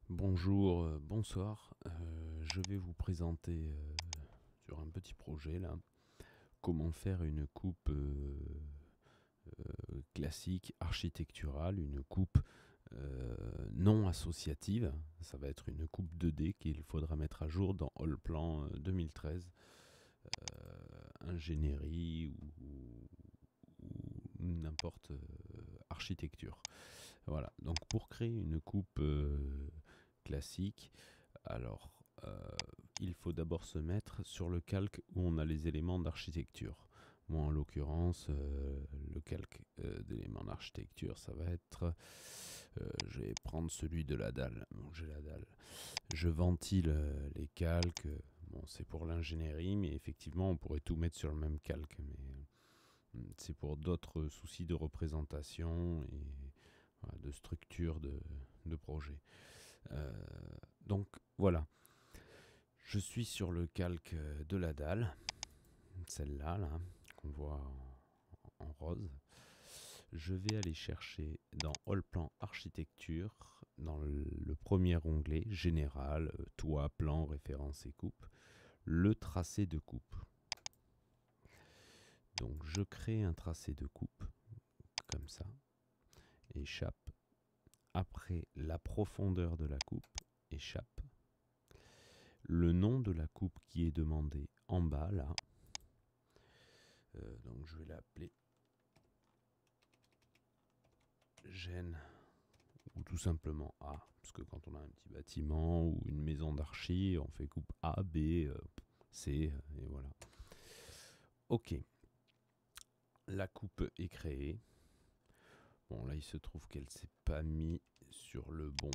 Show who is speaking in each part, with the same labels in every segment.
Speaker 1: Bonjour, bonsoir. Je vais vous présenter sur un petit projet là comment faire une coupe classique architecturale, une coupe non associative. Ça va être une coupe 2D qu'il faudra mettre à jour dans Allplan 2013, ingénierie ou n'importe architecture. Voilà, donc pour créer une coupe classique, alors il faut d'abord se mettre sur le calque où on a les éléments d'architecture. Moi en l'occurrence, le calque d'éléments d'architecture, ça va être, je vais prendre celui de la dalle. Donc j'ai la dalle. Je ventile les calques. Bon, c'est pour l'ingénierie, mais effectivement, on pourrait tout mettre sur le même calque. Mais c'est pour d'autres soucis de représentation et voilà, de structure de projet. Euh, donc voilà, je suis sur le calque de la dalle, celle-là, là, qu'on voit en rose. Je vais aller chercher dans Allplan Architecture, dans le premier onglet, Général, Toit, Plan, Référence et Coupe, le tracé de coupe. Donc je crée un tracé de coupe, comme ça, échappe. Après, la profondeur de la coupe, échappe. Le nom de la coupe qui est demandé en bas, là. Donc je vais l'appeler Gêne ou tout simplement A, parce que quand on a un petit bâtiment ou une maison d'archi, on fait coupe A, B, C, et voilà. Ok, la coupe est créée. Bon, là, il se trouve qu'elle s'est pas mis sur le bon...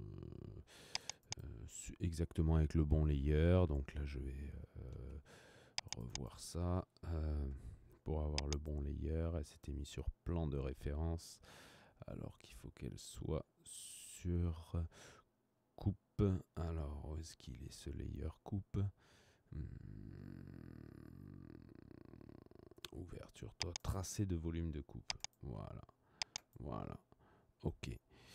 Speaker 1: exactement avec le bon layer, donc là, je vais revoir ça. Pour avoir le bon layer, elle s'était mise sur plan de référence, alors qu'il faut qu'elle soit sur coupe. Alors, où est-ce qu'il est ce layer coupe? Ouverture, toi, tracé de volume de coupe. Voilà, voilà. Ok.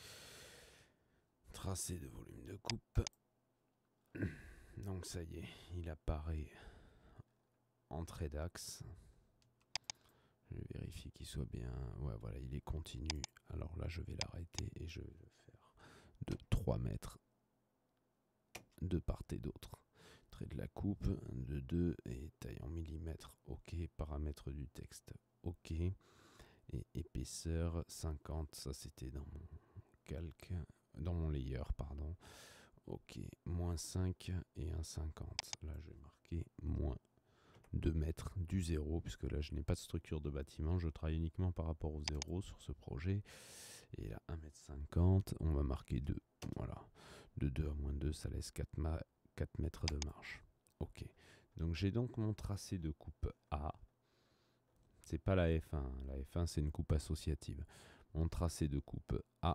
Speaker 1: Tracé de volume de coupe. Donc ça y est, il apparaît en trait d'axe. Je vérifie qu'il soit bien. Ouais, voilà, il est continu. Alors là, je vais l'arrêter et je vais le faire de 3 mètres de part et d'autre. Trait de la coupe de 2 et taille en millimètres. Ok. Paramètres du texte. Ok. Et épaisseur 50. Ça, c'était dans mon calque. Dans mon layer, pardon. Ok. Moins 5 et 1,50. Là, je vais marquer moins 2 mètres du zéro, puisque là je n'ai pas de structure de bâtiment, je travaille uniquement par rapport au zéro sur ce projet. Et là 1,50 m, on va marquer 2. Voilà, de 2 à moins 2, ça laisse 4 mètres de marge. Ok, donc j'ai donc mon tracé de coupe A. C'est pas la F1, la F1 c'est une coupe associative. Mon tracé de coupe A,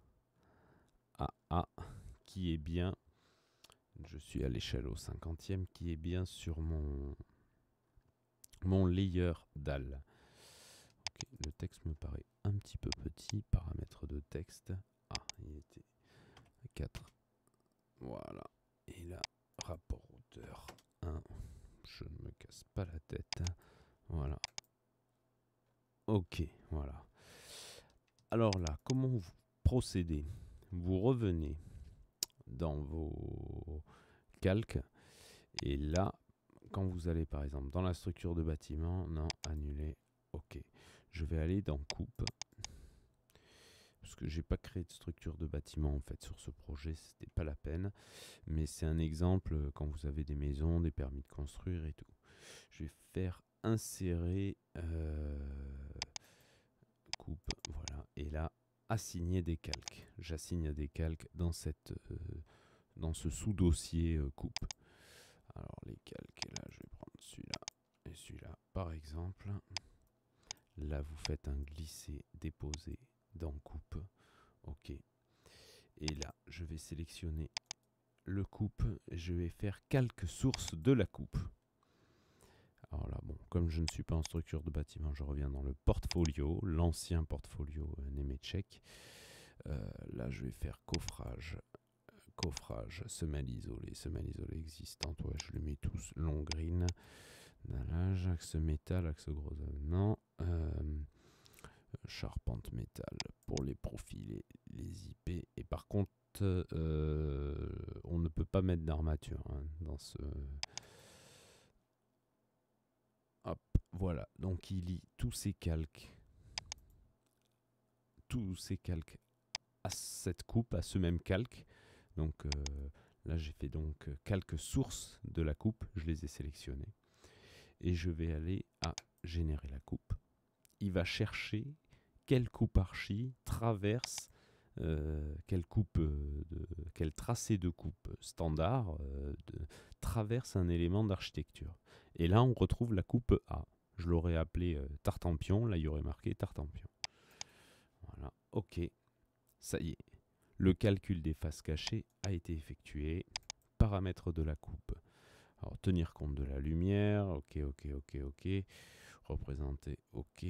Speaker 1: qui est bien, je suis à l'échelle au 50e, qui est bien sur mon layer dalle. Okay, le texte me paraît un petit peu petit. Paramètres de texte. Ah, il était 4. Voilà. Et là, rapport hauteur 1. Je ne me casse pas la tête. Voilà. Ok, voilà. Alors là, comment vous procédez? Vous revenez dans vos calques. Et là, quand vous allez par exemple dans la structure de bâtiment, non, annuler, ok. Je vais aller dans coupe, parce que j'ai pas créé de structure de bâtiment en fait sur ce projet, c'était pas la peine. Mais c'est un exemple quand vous avez des maisons, des permis de construire et tout. Je vais faire insérer coupe, voilà. Et là, assigner des calques. J'assigne des calques dans dans ce sous-dossier coupe. Alors les calques, là je vais prendre celui-là et celui-là par exemple. Là vous faites un glisser déposer dans coupe. Ok. Et là je vais sélectionner le coupe et je vais faire calque source de la coupe. Alors là bon, comme je ne suis pas en structure de bâtiment, je reviens dans le portfolio, l'ancien portfolio Nemetschek. Là je vais faire coffrage coffrage, semelle isolée existante, ouais, je les mets tous, long green, dallage, axe métal, axe gros avenant, charpente métal pour les profils et les IP, et par contre, on ne peut pas mettre d'armature hein, dans ce... Hop, voilà, donc il lie tous ces calques à cette coupe, à ce même calque. Donc là j'ai fait donc calque source de la coupe, je les ai sélectionnés. Et je vais aller à générer la coupe. Il va chercher quelle coupe archi traverse, quel tracé de coupe standard traverse un élément d'architecture. Et là on retrouve la coupe A. Je l'aurais appelé Tartampion, là il y aurait marqué Tartampion. Voilà, ok, ça y est. Le calcul des faces cachées a été effectué. Paramètres de la coupe. Alors, tenir compte de la lumière. Ok. Représenter. Ok.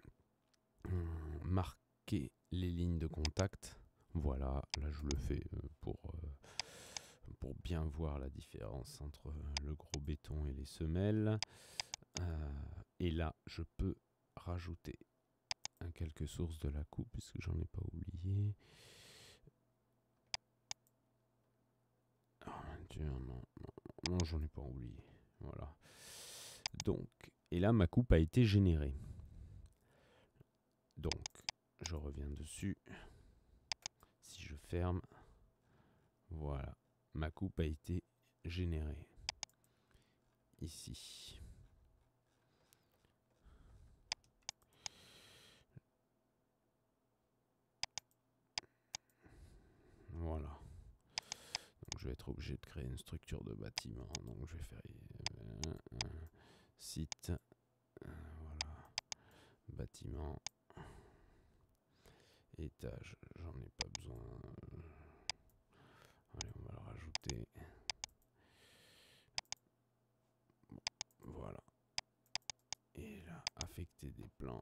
Speaker 1: Marquer les lignes de contact. Voilà. Là, je le fais pour bien voir la différence entre le gros béton et les semelles. Et là, je peux rajouter un calque source de la coupe, puisque j'en ai pas oublié. Non, j'en ai pas oublié. Voilà. Donc, et là, ma coupe a été générée. Donc, je reviens dessus. Si je ferme, voilà. Ma coupe a été générée. Ici. Voilà. Donc, je vais être obligé de créer une structure de bâtiment. Donc, je vais faire site. Voilà. Bâtiment. Étage. J'en ai pas besoin. Allez, on va le rajouter. Bon, voilà. Et là, affecter des plans.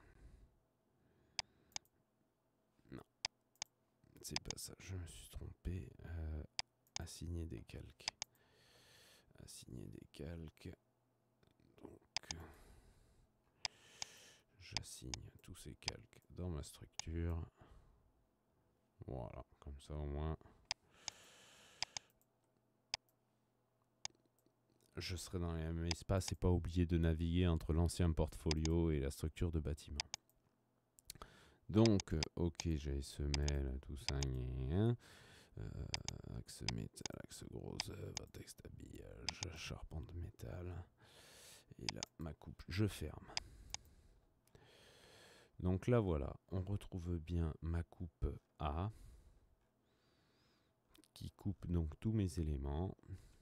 Speaker 1: Non. C'est pas ça, je me suis trompé. Assigner des calques. Assigner des calques. Donc, j'assigne tous ces calques dans ma structure. Voilà, comme ça au moins, je serai dans les mêmes espaces et pas oublier de naviguer entre l'ancien portfolio et la structure de bâtiment. Donc, ok, j'ai semelle, tout ça, axe métal, axe gros œuvre, texte habillage, charpente métal. Et là, ma coupe, je ferme. Donc là, voilà, on retrouve bien ma coupe A, qui coupe donc tous mes éléments.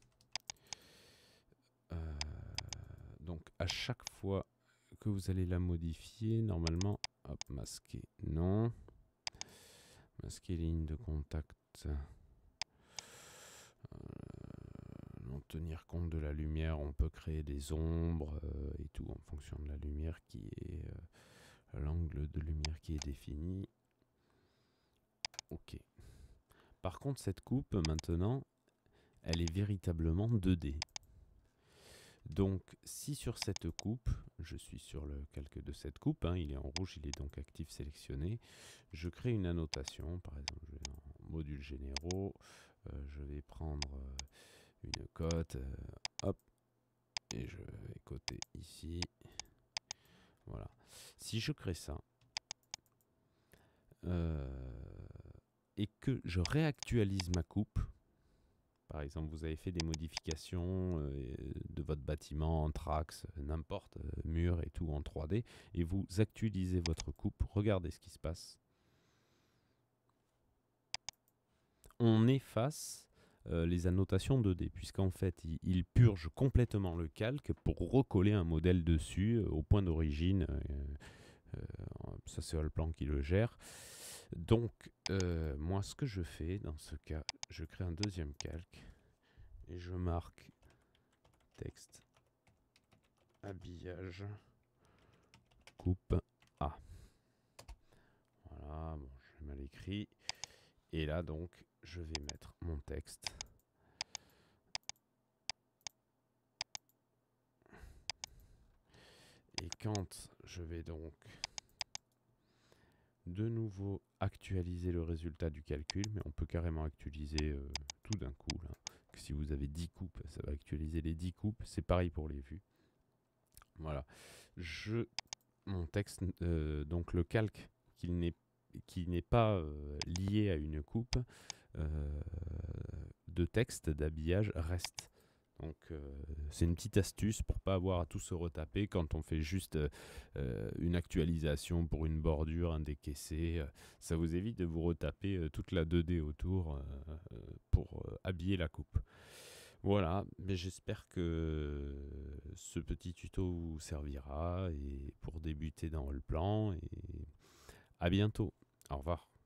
Speaker 1: Donc à chaque fois que vous allez la modifier, normalement, hop, masquer, non. Masquer les lignes de contact. Non, tenir compte de la lumière, on peut créer des ombres et tout en fonction de la lumière qui est... l'angle de lumière qui est défini. Ok. Par contre, cette coupe, maintenant, elle est véritablement 2D. Donc, si sur cette coupe, je suis sur le calque de cette coupe, hein, il est en rouge, il est donc actif sélectionné, je crée une annotation, par exemple, je vais en modules généraux, je vais prendre une cote, hop, et je vais coter ici, voilà. Si je crée ça, et que je réactualise ma coupe, par exemple, vous avez fait des modifications de votre bâtiment en Trax, n'importe, mur et tout en 3D, et vous actualisez votre coupe, regardez ce qui se passe. On efface les annotations 2D, puisqu'en fait, il purge complètement le calque pour recoller un modèle dessus au point d'origine. Ça, c'est Allplan qui le gère. Donc, moi, ce que je fais dans ce cas, je crée un deuxième calque. Et je marque texte habillage coupe A. Voilà, bon, j'ai mal écrit. Et là donc je vais mettre mon texte. Et quand je vais donc de nouveau actualiser le résultat du calcul, mais on peut carrément actualiser tout d'un coup. Là. Si vous avez 10 coupes, ça va actualiser les 10 coupes. C'est pareil pour les vues. Voilà. Mon texte, donc le calque qui n'est pas lié à une coupe de texte, d'habillage, reste. Donc c'est une petite astuce pour pas avoir à tout se retaper quand on fait juste une actualisation pour une bordure, un décaissé. Ça vous évite de vous retaper toute la 2D autour pour habiller la coupe. Voilà, mais j'espère que ce petit tuto vous servira et pour débuter dans le plan et à bientôt. Au revoir.